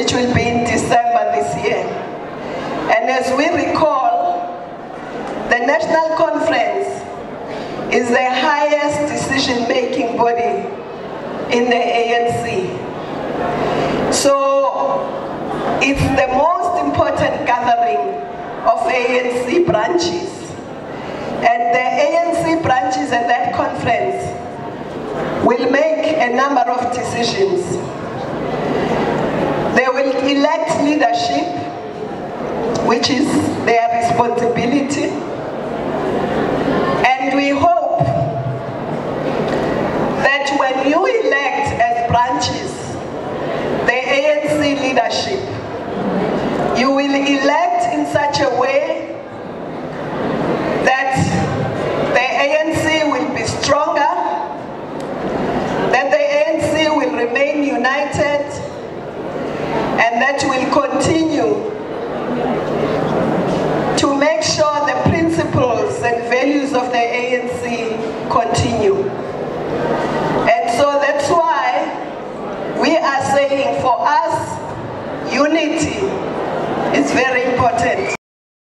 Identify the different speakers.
Speaker 1: which will be in December this year. And as we recall, the National Conference is the highest decision-making body in the ANC. So it's the most important gathering of ANC branches. And the ANC branches at that conference will make a number of decisions. They will elect leadership, which is their responsibility. And we hope that when you elect as branches the ANC leadership, you will elect in such a way that the ANC will be stronger, that the ANC will remain united, and that will continue to make sure the principles and values of the ANC continue. And so that's why we are saying, for us, unity is very important.